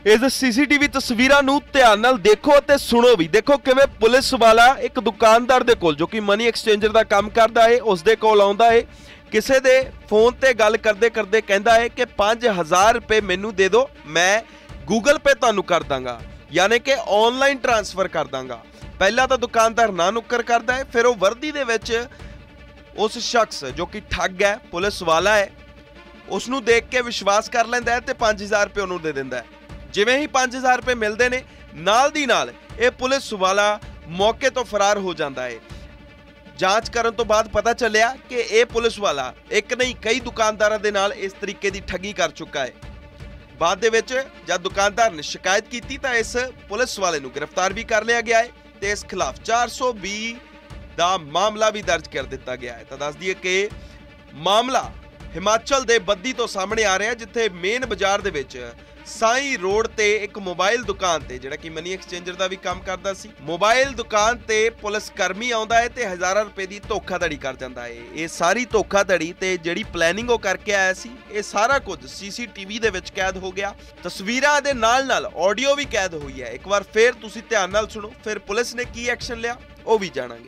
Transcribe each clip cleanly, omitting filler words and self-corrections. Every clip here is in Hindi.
इस सीसीटीवी तस्वीरां नूं ध्यान नाल देखो ते सुनो भी। देखो किवें पुलिस वाला एक दुकानदार दे कोल जो कि मनी एक्सचेंजर दा काम करदा है उस दे कोल आउंदा है। किसे दे फोन ते गल करदे करदे कहंदा है कि 5000 रुपए मैनू दे दो, मैं गूगल पे तुहानू कर दांगा, यानी कि ऑनलाइन ट्रांसफर कर दांगा। पहला तो दुकानदार ना नुक्कर करदा है, फिर वो वर्दी दे विच उस शख्स जो कि ठग है, पुलिस वाला है, उसनू देख के विश्वास कर लैंदा है ते 5000 रुपए उन्होंने दे दिंदा है। जिवें ही 5000 रुपए मिलते ने नाल दी नाल ये पुलिस वाला मौके तो फरार हो जाता है। जांच करन तो बाद पता चलिया कि ये पुलिस वाला एक नहीं कई दुकानदारों के नाल इस तरीके की ठगी कर चुका है। बाद दे विच जब दुकानदार ने शिकायत की तो इस पुलिस वाले नू गिरफ्तार भी कर लिया गया है ते इस खिलाफ 420 का मामला भी दर्ज कर दिता गया है। तो दस दिए कि मामला हिमाचल दे बद्दी तो सामने आ रहा है, जिथे मेन बाजार दे विच साई रोड ते एक मोबाइल दुकान ते जिहड़ा कि मनी एक्सचेंजर दा भी काम करदा सी, मोबाइल दुकान ते पुलिस कर्मी आउंदा है ते हज़ारां रुपए दी धोखाधड़ी कर जांदा है। ये सारी धोखाधड़ी ते जिहड़ी प्लैनिंग वो करके आया सी, ये सारा कुछ सीसीटीवी दे विच कैद हो गया। तस्वीरां दे नाल नाल ऑडियो भी कैद हुई है। एक बार फिर तुसीं ध्यान नाल सुनो, फिर पुलिस ने की एक्शन लिया वो भी जाणांगे।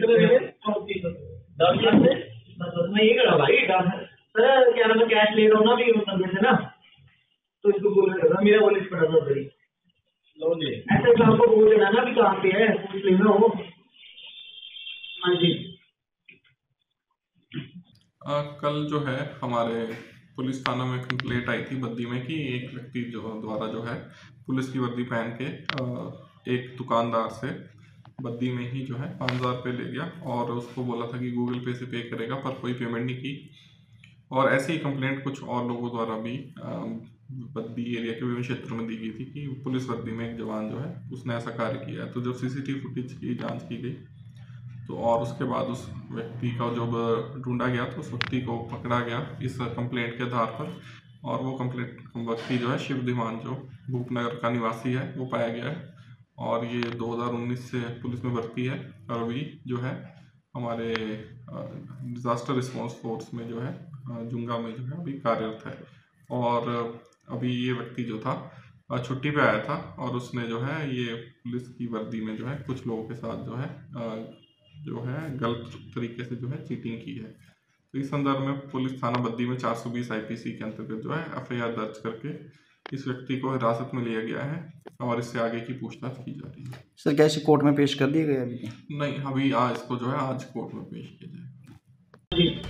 सर क्या नाम है, कैश ले रहा हूँ ना भी बंदे से ना, तो इसको बोलने लगा मेरा वॉलेट पड़ा था उधर ही। लो जी ऐसे तो आपको बोल देना ना भी कहाँ पे है, कुछ लेना हो। हाँ जी। कल जो है हमारे पुलिस थाना में कंप्लेंट आई थी बद्दी में कि एक व्यक्ति जो द्वारा जो है पुलिस की वर्दी पहन के एक दुकानदार से बद्दी में ही जो है 5000 रुपये ले गया और उसको बोला था कि गूगल पे से पे करेगा, पर कोई पेमेंट नहीं की। और ऐसी ही कंप्लेंट कुछ और लोगों द्वारा भी बद्दी एरिया के विभिन्न क्षेत्रों में दी गई थी कि पुलिस वर्दी में एक जवान जो है उसने ऐसा कार्य किया है। तो जब सीसीटीवी फुटेज की जांच की गई तो और उसके बाद उस व्यक्ति का जब ढूंढा गया तो उस व्यक्ति को पकड़ा गया इस कंप्लेंट के आधार पर, और वो कंप्लेंट व्यक्ति जो है शिवधिमान जो भूपनगर का निवासी है वो पाया गया है। और ये 2019 से पुलिस में भर्ती है और अभी जो है हमारे डिज़ास्टर रिस्पॉन्स फोर्स में जो है जुंगा में जो है अभी कार्यरत है। और अभी ये व्यक्ति जो था छुट्टी पे आया था और उसने जो है ये पुलिस की वर्दी में जो है कुछ लोगों के साथ जो है गलत तरीके से जो है चीटिंग की है। तो इस संदर्भ में पुलिस थाना बद्दी में 420 IPC के अंतर्गत जो है FIR दर्ज करके इस व्यक्ति को हिरासत में लिया गया है और इससे आगे की पूछताछ की जा रही है। सर क्या इसे कोर्ट में पेश कर दिया गया अभी? नहीं, अभी आज इसको जो है आज कोर्ट में पेश किया जाएगा।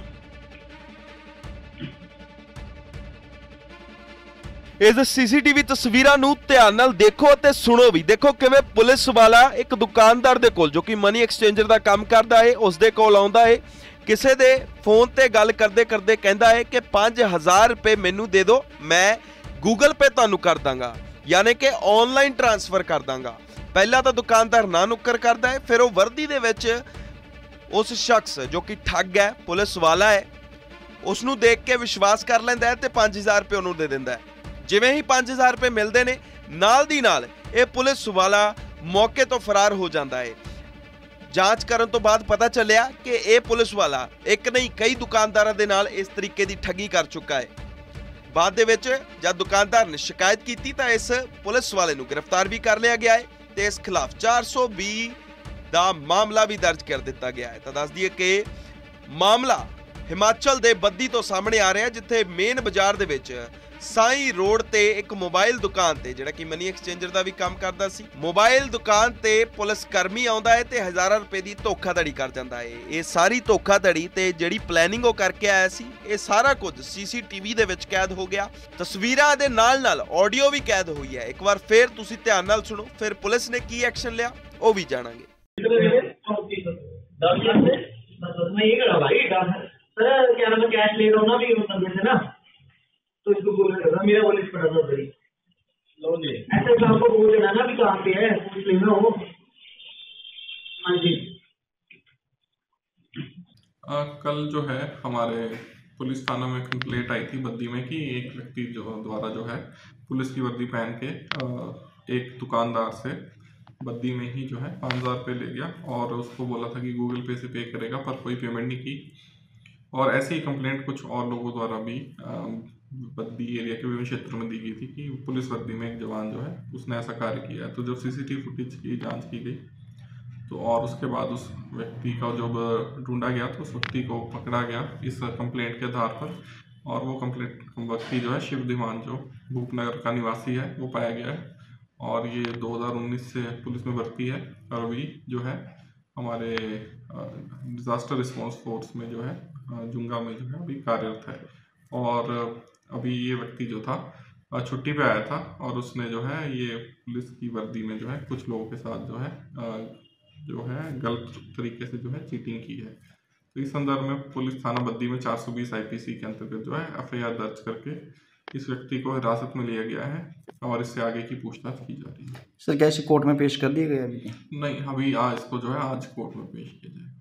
इस सीसीटीवी तस्वीरां नूं ध्यान नाल देखो ते सुनो भी। देखो किवें पुलिस वाला एक दुकानदार दे कोल जो कि मनी एक्सचेंजर दा काम करदा है उस दे कोल आउंदा है। किसे दे फोन ते गल करदे करदे कहंदा है कि 5000 रुपए मैनू दे दो, मैं गूगल पे तुहानू कर दांगा, यानी कि ऑनलाइन ट्रांसफर कर दांगा। पहला तो दुकानदार ना नुक्कर करदा है, फिर वो वर्दी दे विच उस शख्स जो कि ठग है, पुलिस वाला है, उसनू देख के विश्वास कर लैंदा है ते 5000 रुपए उन्होंने दे दिंदा है। जिवें ही 5000 रुपए मिलते ने नाल दी नाल ये पुलिस वाला मौके तो फरार हो जाता है। जांच करन तो बाद पता चलिया कि ये पुलिस वाला एक नहीं कई दुकानदारों के नाल इस तरीके की ठगी कर चुका है। बाद दे विच जब दुकानदार ने शिकायत की तो इस पुलिस वाले नू गिरफ्तार भी कर लिया गया है ते इस खिलाफ 420 का मामला भी दर्ज कर दिता गया है। तो दस दिए कि मामला हिमाचल दे बद्दी तो सामने आ रहा है, जिथे मेन बाजार दे विच साई रोड ते एक मोबाइल दुकान ते जिहड़ा कि मनी एक्सचेंजर दा भी काम करदा सी, मोबाइल दुकान ते पुलिस कर्मी आउंदा है ते हज़ारां रुपए दी धोखाधड़ी कर जांदा है। ये सारी धोखाधड़ी ते जिहड़ी प्लैनिंग वो करके आया सी, ये सारा कुछ सीसीटीवी दे विच कैद हो गया। तस्वीरां दे नाल नाल ऑडियो भी कैद हुई है। एक बार फिर तुसीं ध्यान नाल सुनो, फिर पुलिस ने की एक्शन लिया वो भी जाणांगे। सर क्या नाम है, कैश ले रहा हूँ ना भी बंदे से ना, तो इसको बोलने लगा मेरा वॉलेट पड़ा था उधर ही। लो जी ऐसे तो आपको बोल देना ना भी कहाँ पे है, कुछ लेना हो। हाँ जी। कल जो है हमारे पुलिस थाना में कंप्लेंट आई थी बद्दी में कि एक व्यक्ति जो द्वारा जो है पुलिस की वर्दी पहन के एक दुकानदार से बद्दी में ही जो है 5000 रुपये ले गया और उसको बोला था कि गूगल पे से पे करेगा, पर कोई पेमेंट नहीं की। और ऐसी ही कंप्लेंट कुछ और लोगों द्वारा भी बद्दी एरिया के विभिन्न क्षेत्रों में दी गई थी कि पुलिस वर्दी में एक जवान जो है उसने ऐसा कार्य किया है। तो जब सीसीटीवी फुटेज की जांच की गई तो और उसके बाद उस व्यक्ति का जब ढूंढा गया तो उस व्यक्ति को पकड़ा गया इस कंप्लेंट के आधार पर, और वो कंप्लेंट व्यक्ति जो है शिवधिमान जो भूपनगर का निवासी है वो पाया गया है। और ये 2019 से पुलिस में भर्ती है और अभी जो है हमारे डिज़ास्टर रिस्पॉन्स फोर्स में जो है जुंगा में जो है अभी कार्यरत है। और अभी ये व्यक्ति जो था छुट्टी पे आया था और उसने जो है ये पुलिस की वर्दी में जो है कुछ लोगों के साथ जो है गलत तरीके से जो है चीटिंग की है। तो इस संदर्भ में पुलिस थाना बद्दी में 420 IPC के अंतर्गत जो है FIR दर्ज करके इस व्यक्ति को हिरासत में लिया गया है और इससे आगे की पूछताछ की जा रही है। सर क्या इसे कोर्ट में पेश कर दिया गया अभी? नहीं, अभी आज इसको जो है आज कोर्ट में पेश किया जाए।